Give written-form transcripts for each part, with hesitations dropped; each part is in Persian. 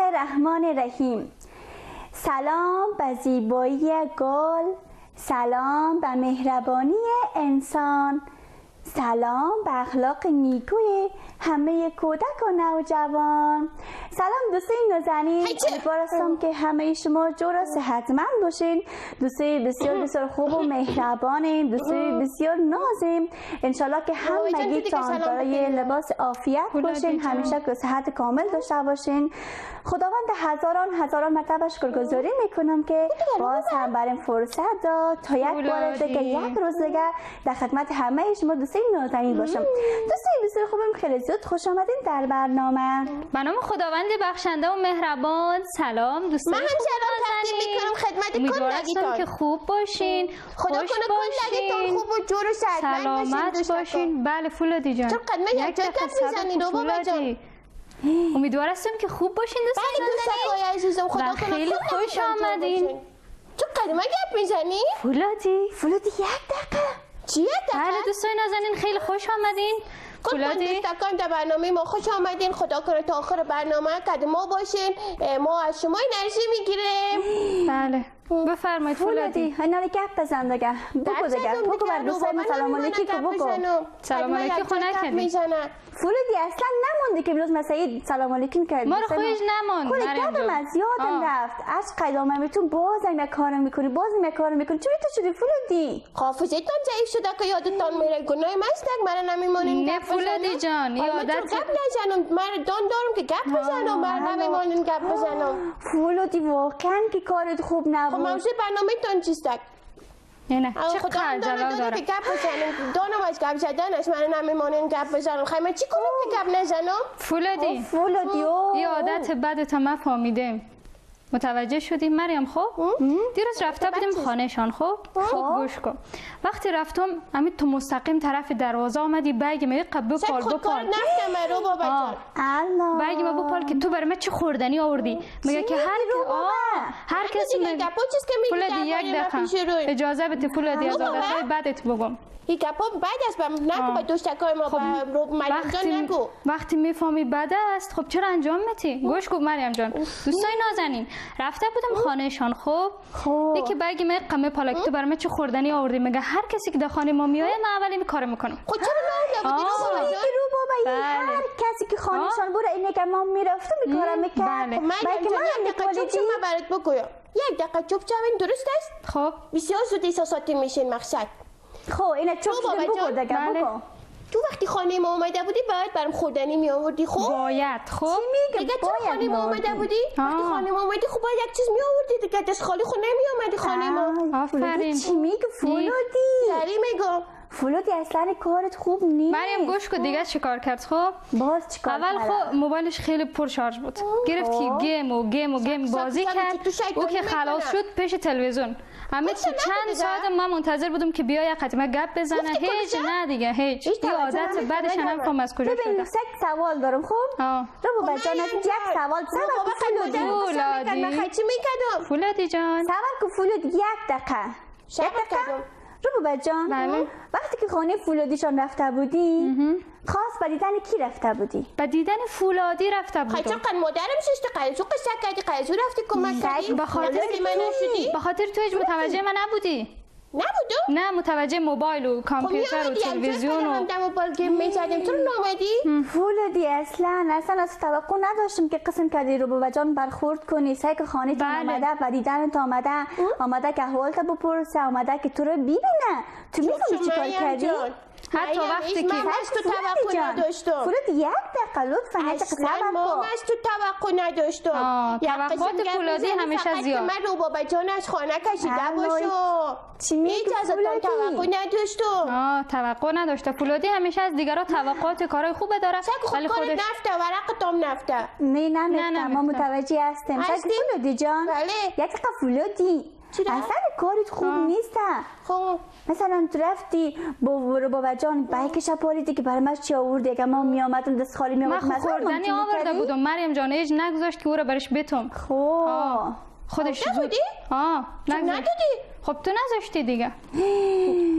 الرحمن الرحیم. سلام به زیبایی گل، سلام به مهربانی انسان، سلام به اخلاق نیکوی همه کودک و نوجوان. سلام دوستای نازنین، امیدوارم که همه شما جور و صحتمند باشین. دوستای بسیار بسیار خوب و مهربانین، دوستای بسیار نازیم. انشالله که همگی تان برای لباس عافیت باشین، همیشه که صحت کامل داشته باشین. خداوند هزاران مرتبه شکرگزاری میکنم که باز هم برام فرصت داد تا یک بار دیگه یک روز دیگه در خدمت همه شما دوستای نازنین باشم. دوستای بسیار خوبم، خیلی زود خوش آمدین در برنامه. به نام خداوند بخشنده و مهربان. سلام دوستان، من هم سلام تقدیم میکنم خدمت کل که خوب باشین، خدا کنه کل خوب و جور و سلامت باشین. بله فولادی جان، چون قدمه یک جای گپ میزنی رو بابا جان. امیدوارم که خوب باشین دوستان. بله دوستای عزیزم، خدا کنه خیلی خوش آمدین. تو قدمه گپ میزنی؟ فولادی یک دقیقه. چی یک دقیقه؟ بله دوستای نازنین خیلی خوش آمدین. فولادی دوستان در برنامه ما خوش آمدین. خدا کنه تا آخر برنامه قدما باشین، ما از شما انرژی میگیریم. بله بفرمایید فولادی. اینا رو گپ بزن دیگه. بگو بر دوستای سلام علیکم که بگو. سلام علیکم خونه کردی. فولادی اصلا نمونده که امروز مثلا سلام علیکم کردی. ما رو خودش نموند. مریم جان از یادم رفت. از قدامتون بازم یک کارو میکنی، چی تو شدی فولادی؟ حافظتون ضعیف شده که یادتون میره. گناه مستک من نمیمونین. نه فولادی جان، یادت گپ نزنم. من دارم که گپ بزنم، من نمیمونین گپ بزنم. فولادی واقعا که کارت خوب نبود. موضوع برنامه‌تون چیست؟ نه چه خدا خجالت داره که گپ بزنم. دانم از گپ زدنش من نمیمونین گپ بزنم. خیلی چی کنم که گپ نزنم؟ فولادی یه عادت بدت ما فهمیدم. متوجه شدیم مریم؟ خب دیروز رفته بودیم خانهشان. خب گوش کن. وقتی رفتم همین تو مستقیم طرف دروازه آمدی بگ میگه بپال نفتم رو بابا جان. بگ ما بپال که تو برای من چه خوردنی آوردی. میگه که هر کسی فولادی یک دقیقه اجازه بده فولادی از عادتهای بدت بگم. این گپا بد است، نگو به دوستکای ما رو مریم جان نگو. وقتی میفهمی بد است خب چرا انجام میدی؟ گوش کن مریم جان. دوستای نازنین رفته بودم خانهشان. خب یکی بگی من قمه پالا که تو برام چه خوردنی آوردی. میگه هر کسی که در خانه ما میاد من اولی کار میکنم. خب چرا نبودی رو بابا؟ هر کسی که خانهشان بوده اینه که ما میرفتم این کارا میکرد. من یک دقیقه چوب شما برات بگویم. یک دقیقه چوب شوین درست است؟ خب بسیار زود احساساتی میشین مقصد. خب اینا چوب شدن بگو دیگه بگو. تو وقتی خانه ما اومده بودی باید برام خوردنی می آوردی. خب باید. خب دیگه چرا خانه ما اومده بودی؟ وقتی خانه ما اومدی خب باید یک چیز می آوردی دیگه. دست خالی خود نمی اومدی خانه ما. آفرین. چی میگه فولادی؟ سری میگم فولادی اصلا کارت خوب نیست. مریم گوش کن دیگه چیکار کرد. خب باز چیکار کرد؟ اول خب موبایلش خیلی پر شارژ بود. گرفت که گیم بازی کرد. او که خلاص شد پیش تلویزیون. همه چند ساعت ما منتظر بودم که بیا یک قطمه گپ بزنه. هیچ نه دیگه هیچ. این عادت بعدش نمیفهم از کجا شده. ببین یک سوال دارم. خب رو بابا جان یک سوال فولادی جان سوال که فولادی یک دقیقه رو بابا جان. بله. وقتی که خانه فولادیشان رفته بودی خاص با دیدن کی رفته بودی؟ با دیدن فولادی رفته بودم. خیلی قد مادرم ششت قیزو قصه کردی قیزو رفتی کمک کردی. به خاطر تو هیچ متوجه من نبودی. نبودم؟ نه متوجه موبایل و کامپیوتر و تلویزیون و خب موبایل گیم می‌زدیم. تو نامدی؟ فولادی اصلا از توقع نداشتم که قسم کردی رو بابا جان برخورد کنی. سعی که خانه تو آمده و دیدن تو آمده که احوال تو بپرسه، آمده که تو رو ببینه. تو می‌فهمی چیکار کردی؟ حتی وقتی که من از تو توقع نداشتم. فولادی یک دقیقه لطفا یک صبر کن. من از تو توقع نداشتم. توقعات فولادی همیشه زیاد. من رو بابا جان از خانه کشیده باشو. چی میگی فولادی؟ توقع نداشتم. توقع نداشته. فولادی همیشه از دیگران توقعات کارهای خوبه داره ولی خودش نفته ورق تام نفته. نه ما متوجه هستیم. فولادی جان یک دقیقه فولادی اصلا کارت خوب نیست. خب مثلا تو رفتی بابا جان بایکش پاریدی که برای من چی آوردی؟ اگه ما می آمدم دست خالی می آمدم من خوردنی آورده بودم. مریم جان هیچ نگذاشت که او رو برش بتم. خب خودش نبودی؟ ندادی. خب تو نذاشتی دیگه.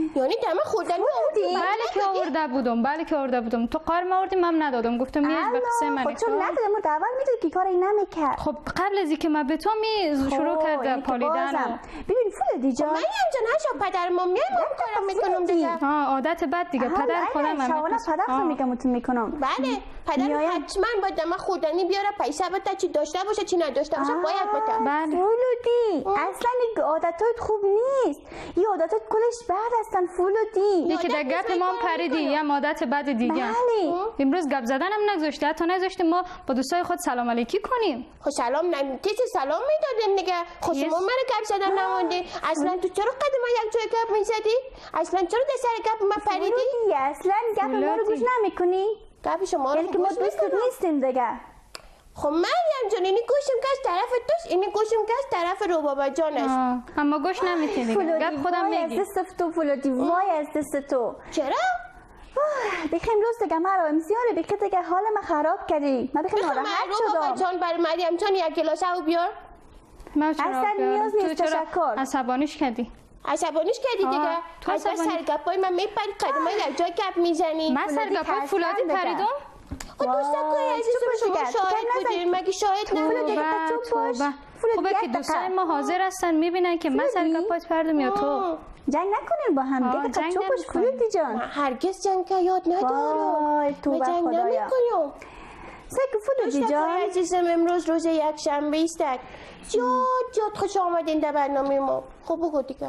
یعنی دم خوردن آوردی؟ بله که آورده بودم تو قار ما آوردی من ندادم گفتم میز به قصه من خب چون ندادم و اول میدونی که کاری نمیکرد خب قبل از اینکه من به تو شروع کرده پالیدن ببین فولادی جان مریم جان هشا پدر ما میای ما کارم میکنم دیگه عادت بد دیگه پدر خودم هم شاونه پدر میگم تو میکنم بله پدر حتما باید دم خوردنی بیاره پیسه بده چی داشته باشه چی نداشته باشه باید بده بله فولادی اصلا این عادتات خوب نیست این عادتات کلش بد هستن فولادی یکی در گپ ما پریدی یه عادت بد دیگه بله امروز گپ زدن هم نگذاشته حتی نگذاشته ما با دوستای خود سلام علیکی کنیم خب سلام کسی سلام میدادین دیگه خب شما من گپ زدن نموندی اصلا تو چرا قدم یک جای گپ میزدی اصلا چرا در سر گپ ما پریدی اصلا گپ ما رو گوش نمیکنی گپ شما رو که ما دوست نیستیم دیگه خب مریم جان اینی گوشم که از طرف توست اینی گوشم که از طرف روبابا جان است اما گوش نمیتونی گپ خودم میگی وای از دست تو فولادی وای از دست تو چرا بخیم روز دیگه مرا امسیاره بخی دیگه حال ما خراب کردی من بخیم ناراحت شدم روبابا جان بر مریم جان یک گلاس او بیار اصلا نیاز نیست تشکر عصبانیش کردی عصبانیش کردی دیگه تو از سرگپای من میپری قدم یک جای گپ میزنی من سرگپای فولادی پریدم خب دوستای عزیزم شما شاهد بودین مگه شاهد نبودین خوبه که دوستای ما حاضر هستن میبینن که من سرگپایت پردم یا تو جنگ نکنین با هم دیگه جنگ چوب باش فولادی جان هرگز جنگ که یاد ندارم تو من جنگ نمیکنم سگ فولادی جان عزیزم امروز روز یک شنبه است زیاد خوش آمدین در برنامه ما خب بگو دیگه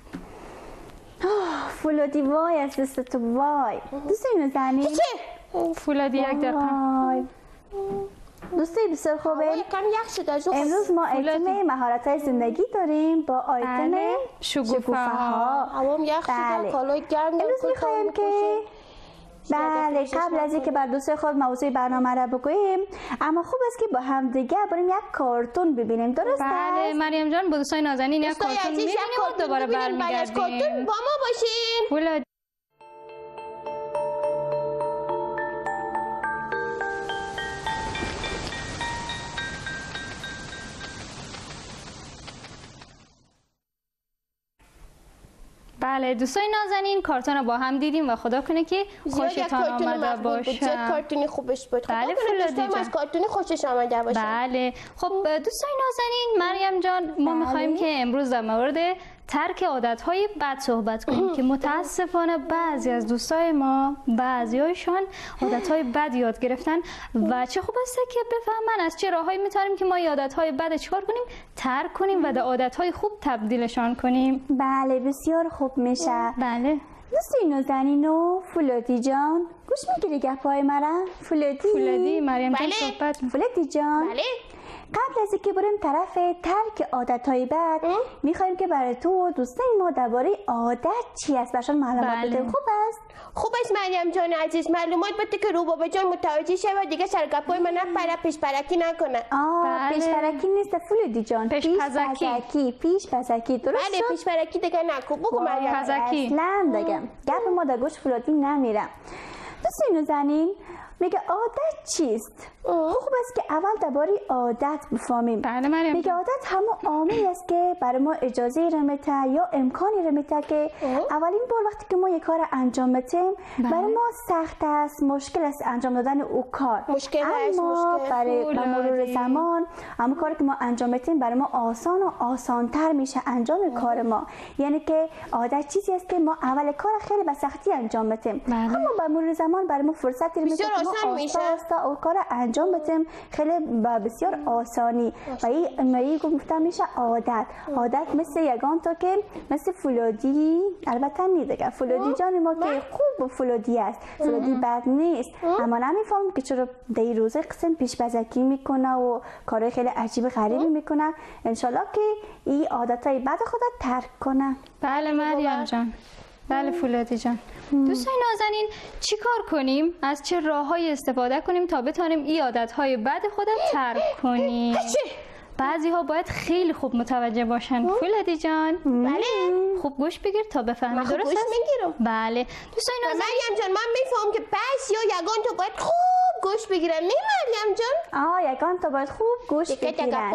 فولادی وای از دست تو وای دوست اینو زنی؟ فولادی یک دقیقه دوستی بسیار خوبه یکم یخ شده امروز ما آیتم مهارت‌های زندگی داریم با آیتم شکوفه ها هوام یخ شده کالای گرم امروز میخوایم که بله قبل از اینکه بر دوست خود موضوع برنامه را بگوییم اما خوب است که با هم دیگه بریم یک کارتون ببینیم درست است؟ بله مریم جان با دوستای نازنین یک کارتون ببینیم و دوباره برمیگردیم کارتون با ما باشین بله دوستای نازنین کارتون رو با هم دیدیم و خدا کنه که خوشتان آمده باشه کارتونی خوبش بود بله فولادی از کارتونی خوشش آمده باشه بله خب دوستای نازنین مریم جان ما میخوایم که امروز در مورد ترک عادت‌های بد صحبت کنیم که متاسفانه بعضی از دوستای ما بعضی‌هایشان عادت‌های بد یاد گرفتن و چه خوب است که بفهمن از چه راههایی میتونیم که ما عادت‌های بد چیکار کنیم ترک کنیم و به عادت‌های خوب تبدیلشان کنیم. بله بسیار خوب میشه. بله دوستی نازنین و فولادی جان گوش میگیری گپای مرا؟ فولادی مریم جان صحبت فولادی جان بله قبل از اینکه بریم طرف ترک عادت‌های بد می‌خوایم که برای تو و دوستان ما درباره عادت چی است براشون معلومات بدیم. خوب است مریم جان عزیز معلومات بده که روبابا جان متوجه شه و دیگه سرگپای من نپره پیشپرکی نکنه. پیشپرکی نیست فولادی جان پیشپزکی درست بله پیشپرکی دیگه نکن بگو مریم اصلا دیگه گپ ما در گوش فولادی نمیره. دوستان زنین میگه عادت چیست؟ خوب است که اول درباره عادت بفهمیم. بله مریم میگه عادت همون عاملی است که برای ما اجازه را میده یا امکانی را میده که اولین بار وقتی که ما یک کار انجام بدیم برای ما سخت است مشکل است انجام دادن او کار اما برای مرور زمان همون کاری که ما انجام بدیم برای ما آسان و آسانتر میشه انجام کار ما. یعنی که عادت چیزی است که ما اول کار خیلی به سختی انجام بدیم اما با مرور زمان برای ما فرصت میده که ما آسان او کار انجام بدیم خیلی بسیار آسانی و این گفتم میشه عادت مثل یگان تا که مثل فولادی البته نیدگه فولادی جان ما که خوب فولادی است فولادی بد نیست اما نمیفهم که چرا در روزه قسم پیش‌بزکی میکنه و کارهای خیلی عجیب غریبی میکنه. انشالله که این عادتهای بد خودت ترک کنه. بله مریم جان بله فولادی جان دوستان نازنین چی کار کنیم؟ از چه راههایی استفاده کنیم تا بتونیم این عادتهای بد خودت ترک کنیم؟ بعضی ها باید خیلی خوب متوجه باشن. فولادی جان بله خوب گوش بگیر تا بفهمی درست است؟ میگیرم. بله دوستان نازنین مریم جان من میفهم که بس یا یگان تو باید خوب گوش بگیرم نه مریم جان؟ یگان تا باید خوب گوش بگیرن.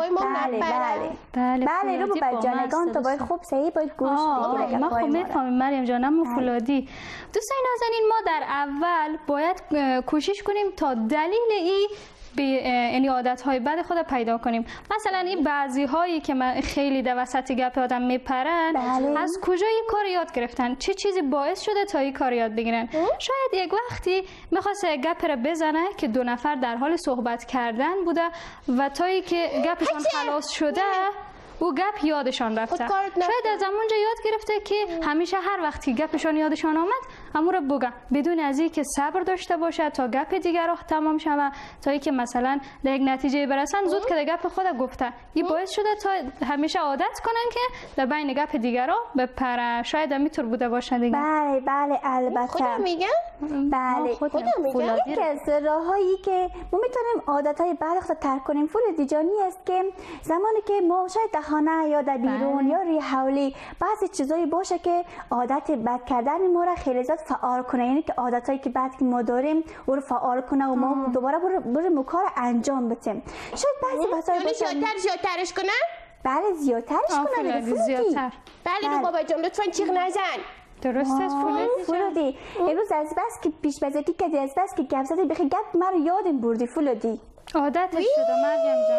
بله رو بچه یگان تا باید خوب صحیح باید گوش بگیرن. ما خوب میفهمیم مریم جان. اما فولادی دوستان نازنین، ما در اول باید کوشش کنیم تا دلیل این یعنی عادت‌های بد خود پیدا کنیم. مثلا این بعضی هایی که خیلی در وسط گپ آدم میپرن، از کجا این کار یاد گرفتن، چه چیزی باعث شده تا این کار یاد بگیرن. شاید یک وقتی میخواست گپ را بزنه که دو نفر در حال صحبت کردن بوده و تا ای که گپشان خلاص شده او گپ یادشان رفته. شاید از همونجا یاد گرفته که همیشه هر وقتی گپشان یادشان آمد امو را بگه، بدون از اینکه صبر داشته باشه تا گپ دیگر رو تمام شود، تا اینکه مثلا در یک نتیجه برسن زود که گپ خود گفته. این باعث شده تا همیشه عادت کنن که در بین گپ دیگرها بپره. شاید همینطور بوده باشه دیگه. بله البته خودم میگم. بله یکی از راهایی که ما میتونیم عادت‌های بد خود ترک کنیم فولادی جانی است که زمانی که ما شاید در خانه یا در بیرون یا روی حولی بعضی چیزایی باشه که عادت بد کردن ما را خیلی زیاد فعال کنه، یعنی که عادتایی که بعد که ما داریم او رو فعال کنه و ما دوباره بریم کار انجام بدیم. شاید بعضی وقتا باشه زیادترش کنه. بله زیادترش کنه. زیادتر. بله بابا جان لطفاً چیغ نزن. درست است فولادی. امروز از بس که پیش بزرگی کردی، از بس که گپ زدی بخی گپ من رو یادم بردی فولادی. عادتش شده مریم جان.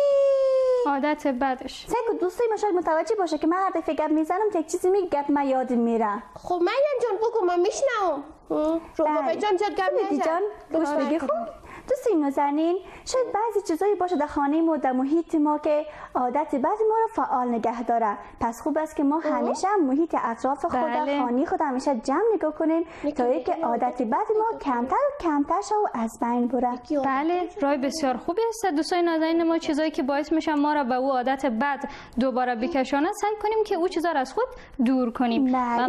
عادت بدش. سعی کن دوستای ما شاید متوجه باشه که من هر دفعه گپ میزنم تا یک چیزی میگه گپ من یادم میره. خب مریم جان بگو من میشنوم. بابا جان زیاد گپ نزن. جان گوش بگی. خب دوستای نازنین، شاید بعضی چیزایی باشه در خانه ما در محیط ما که عادت بعضی ما رو فعال نگه داره. پس خوب است که ما همیشه محیط اطراف خود خانه خود همیشه جمع نگاه کنیم تا اینکه عادت بعضی ما کمتر و کمتر شه و از بین بره. بله راه بسیار خوبی است. دوستای نازنین، ما چیزایی که باعث میشه ما را به او عادت بد دوباره بکشانه سعی کنیم که او چیزا را از خود دور کنیم. و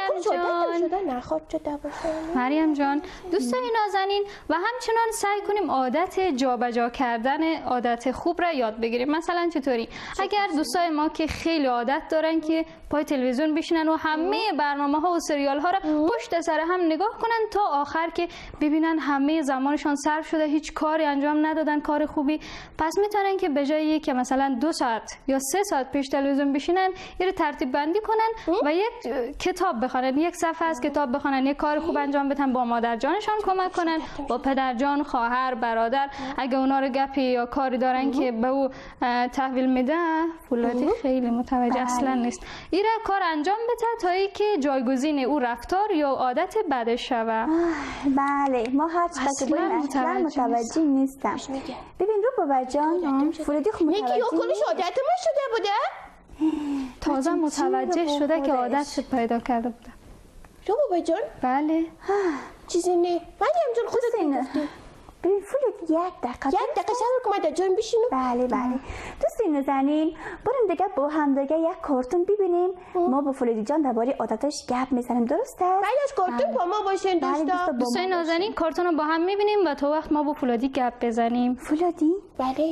مریم جان دوستای نازنین و همچنان سعی کنیم عادت جابجا کردن عادت خوب را یاد بگیریم. مثلا چطوری؟ اگر دوستای ما که خیلی عادت دارن که پای تلویزیون بشینن و همه برنامه‌ها و سریال ها را پشت سر هم نگاه کنن تا آخر که ببینن همه زمانشان صرف شده، هیچ کاری انجام ندادن، کار خوبی، پس میتونن که به جایی که مثلا 2 ساعت یا 3 ساعت پیش تلویزیون بشینن این ترتیب بندی کنن و یک کتاب بخونن، یک صفحه از کتاب بخونن، یک کار خوب انجام بدن، با مادر جانشان کمک کنن، با پدر جان، خواهر، برادر اگه اونا رو گپی یا کاری دارن که به او تحویل میده. فولادی خیلی متوجه اصلا نیست. این کار انجام بده تا اینکه جایگزین او رفتار یا عادت بدش شود. بله ما هر چقدر باید متوجه نیستم. ببین رو بابا جان فولادی خوب متوجه نیست. یکی کلش عادت ما شده بوده. تازه متوجه شده که عادت شد پیدا کرده بوده. رو بابا جان؟ بله. چیزی نه. مریم جان خودت میگفتی. ببین فولادی یک دقیقه صبر کن من جان بشینم. بله دوستان نازنین، بریم دیگه با هم دیگه یک کارتون ببینیم. ما با فولادی جان درباره عادتاش گپ میزنیم. درسته؟ بله از کارتون با ما باشین دوستان نازنین. کارتون رو با هم میبینیم و تا وقت ما با فولادی گپ بزنیم. فولادی؟ بله.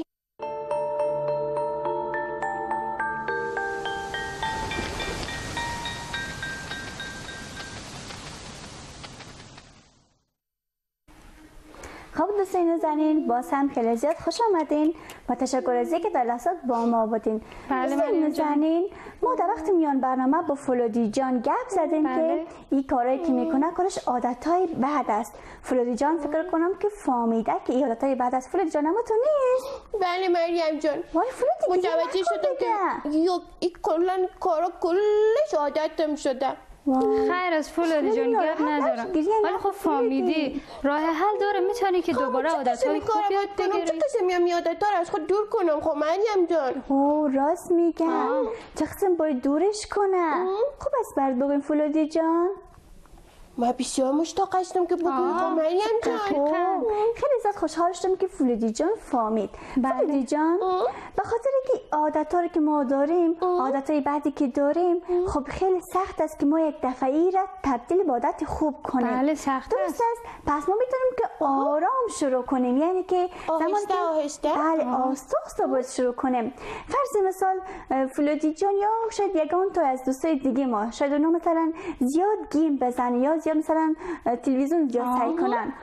خب دوستان نازنین، باز هم خیلی زیاد خوش آمدین و تشکر از اینکه در لحظات با ما بودین. دوستان نازنین، ما در وقت میان برنامه با فولادی جان گپ زدیم که این کارایی که میکنه کارش عادتهای بد است. فولادی جان فکر کنم که فهمیده که این عادتهای بد است. فولادی جان اما تو نیست؟ بله مریم جان. وای فولادی متوجه شدم که این کلا کارا کلش عادتم شده. خیر از فولادی جان گپ ندارم، ولی خب فهمیدی راه حل داره، میتونی که دوباره عادتهای خوب یاد بگیری. چه کسی میام عادت‌ها رو از خود دور کنم؟ خب مریم جان راست میگم، چه قسم باید دورش کنم. خب از برد بگویم فولادی جان. ما بسیار مشتاق هستم که بگویم مریم جان. خیلی زیاد خوشحال شدم که فولادی جان فهمید. فولادی جان به خاطر که عادت‌ها رو که ما داریم، عادت‌های بعدی که داریم، خب خیلی سخت است که ما یک دفعه‌ای را تبدیل به عادت خوب کنیم. بله سخت است. پس ما میتونیم که آرام شروع کنیم، یعنی که آهسته بله آهسته باید شروع کنیم. فرض مثال فولادی جان یا شاید یگان تا از دوستای دیگه ما شاید اونا مثلا زیاد گیم بزنن یا زیاد مثلا تلویزیون زیاد سعی کنن، اونا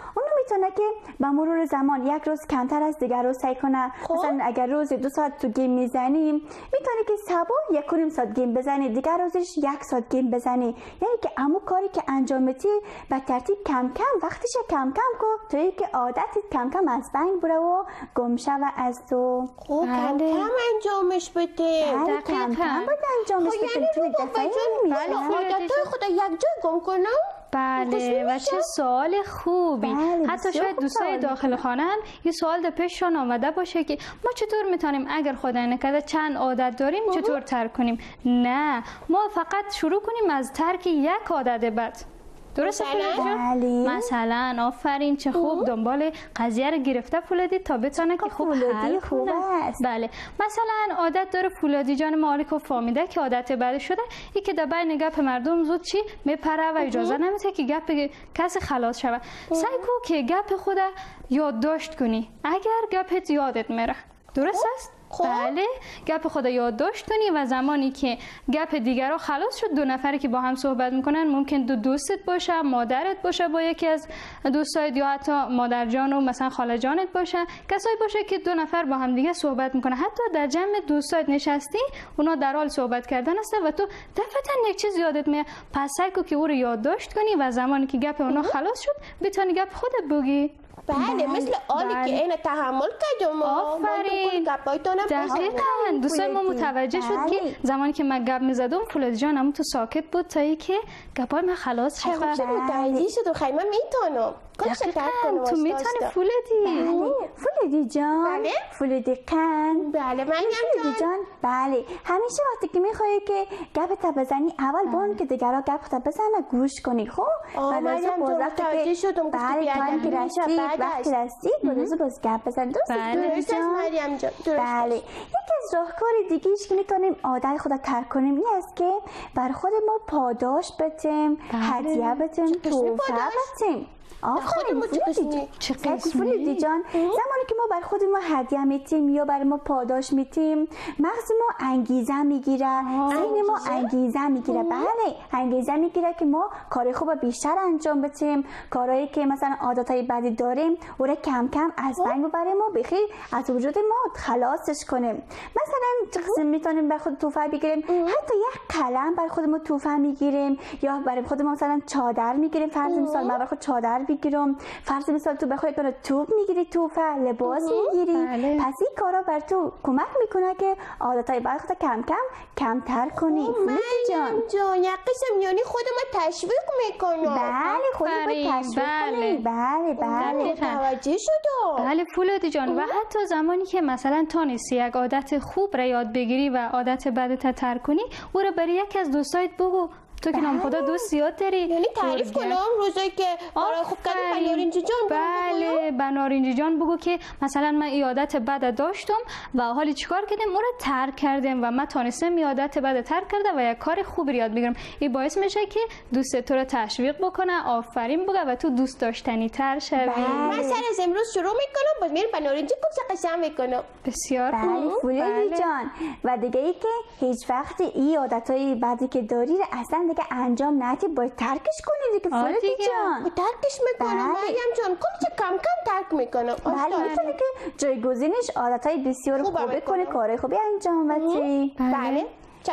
میتونه که به مرور زمان یک روز کمتر از دیگر روز سعی کنه. مثلا اگر روز 2 ساعت تو گیم میزنیم میتونه که صبح 1.5 ساعت گیم بزنی، دیگر روزش 1 ساعت گیم بزنی. یعنی که عمو کاری که انجام میدی به ترتیب کم کم وقتش کم کم کو تا که عادت کم کم از بین بره و گم شوه از تو. کم کم انجامش بده. کم کم باید انجامش بده. یعنی رو بابا جان عادتهای خدا یک جای گم کنم؟ بله و چه سوال خوبی. حتی شاید دوستای داخل خانه هم یه سوال در پیششان آمده باشه که ما چطور میتونیم اگر خدای نکرده چند عادت داریم چطور ترک کنیم. نه، ما فقط شروع کنیم از ترک یک عادت بد. درسته فولادی؟ مثلا آفرین چه خوب دنبال قضیه رو گرفته فولادی تا بتونه که خوب حل کنه. بله مثلا عادت داره فولادی جان مالک و فهمیده که عادت بد شده ای که در بین گپ مردم زود چی میپره و اجازه نمیده که گپ کسی خلاص شود. سعی کن که گپ خود یادداشت کنی اگر گپت یادت میره. درست است؟ بله گپ خود یادداشت کنی و زمانی که گپ دیگرها خلاص شد 2 نفری که با هم صحبت میکنن ممکن دوستت باشه، مادرت باشه با یکی از دوستایت یا حتی مادر جان و مثلا خاله جانت باشه، کسایی باشه که 2 نفر با هم دیگه صحبت میکنن. حتی در جمع دوستایت نشستی اونا در حال صحبت کردن هستن و تو دفعتا یک چیز یادت میاد، پس سعی کن که او رو یادداشت کنی و زمانی که گپ اونا خلاص شد بتونی گپ خودت بگی. بله مثل آلی که این تحمل کردم. آفرین دقیقا دوستای ما متوجه شد که زمانی که من گپ میزدم فولادی جان همون تو ساکت بود تا ای که گپای من خلاص شد. خوب شد متوجه شد و خیلی من میتونم تو میتونی فولادی. فولادی جان فولادی قند. بله من جان بله همیشه وقتی که میخوایی که گپت بزنی اول بان که دیگرها گپ خود بزنه گوش کنی. خب بعد از اون متوجه شدم وقتی رسید بودازو باز گپ بزن. درست مریم جان. بله یکی از راهکار دیگه‌ایش که میتونیم عادت خود ترک کنیم این است که بر خود ما پاداش بدیم، هدیه بدیم، تحفه بدیم. آفرین چه فولادی جان زمانی که ما بر خود ما هدیه میتیم یا بر ما پاداش میتیم مغز ما انگیزه میگیره، ذهن ما انگیزه میگیره. بله انگیزه میگیره که ما کار خوب بیشتر انجام بدیم، کارهایی که مثلا عادتهای بدی داریم او را کم کم از بین ببریم و بخیر از وجود ما خلاصش کنیم. مثلا میتونیم بر خود تحفه بگیریم، حتی یک قلم بر خود ما تحفه میگیریم یا برای خود ما مثلا چادر میگیریم. فرض مثال من بر خود چادر بگیرم، فرض مثال تو بخوای کنه توپ میگیری، توفه لباس میگیری. پس این کارا بر تو کمک میکنه که عادتهای بد خود کم کم کمتر کنی. مریم جان یک قسم یعنی خود ما تشویق میکنم. بله خود ما تشویق کنی. بله متوجه شدم. بله فولادی جان و حتی زمانی که مثلا تونستی یک عادت خوب را یاد بگیری و عادت بدت ترک کنی او را برای یکی از دوستایت بگو. تو که نام خدا دوست زیاد داری یعنی تعریف کنم روزایی که برای خوب کردم بنارنجی جان. بله بنارنجی جان بگو که مثلا من این عادت بد داشتم و حالی چیکار کردم اون رو ترک کردم و من تونستم این عادت بد ترک کرده و یک کار خوب یاد بگیرم. این باعث میشه که دوست تو رو تشویق بکنه، آفرین بگه و تو دوست داشتنی تر شوی. من سر از امروز شروع میکنم باز میرم بنارنجی کوچه قشنگ میکنم. بسیار خوب فولادی جان. و دیگه ای که هیچ وقت این عادتای بدی که داری اصلا دیگه انجام ندی باید ترکش کنی دیگه فولادی جان. ترکش میکنم مریم جان کلش کم کم ترک میکنم. بله میتونه که جایگزینش عادتهای بسیار خوبه کنی، کارهای خوبی انجام بدی. بله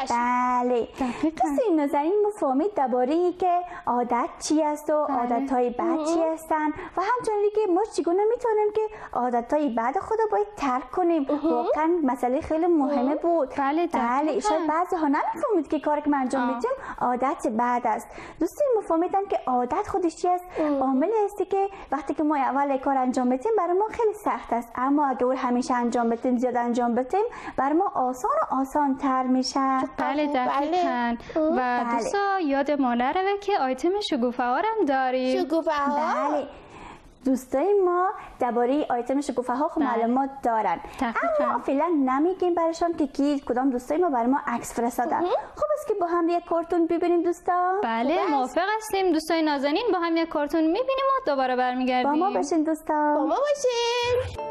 بله دوستای نازنین ما فهمید درباره ای که عادت چی است و عادتهای بد چی هستن و همچنین که ما چگونه میتونیم که عادتهای بد خود باید ترک کنیم. واقعا مسئله خیلی مهمه بود. بله شاید بعضی ها نمیفهمید که کاری که من انجام میدم عادت بد است. دوستای ما فهمیدن که عادت خودش چی است. عاملی هستی که وقتی که ما اول کار انجام بدیم برای ما خیلی سخت است، اما اگه همیشه انجام بدیم زیاد انجام بدیم برای ما آسان تر میشه. بله دقیقاً. و دوستا یادمون نره که آیتم شکوفه ها هم داریم. شکوفه ها؟ بله دوستای ما درباره آیتم شکوفه ها خب معلومات دارن اما فعلا نمیگیم براشون که کی کدام دوستای ما برای ما عکس فرستادن. خب است که با هم یک کارتون ببینیم دوستا. بله موافق هستیم دوستای نازنین، با هم یک کارتون میبینیم و دوباره برمیگردیم. با ما باشین دوستا. با ما باشین.